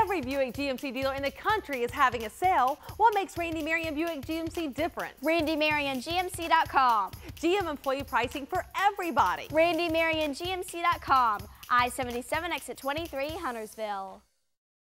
Every Buick GMC dealer in the country is having a sale. What makes Randy Marion Buick GMC different? RandyMarionGMC.com. GM employee pricing for everybody. RandyMarionGMC.com. I-77 exit 23, Huntersville.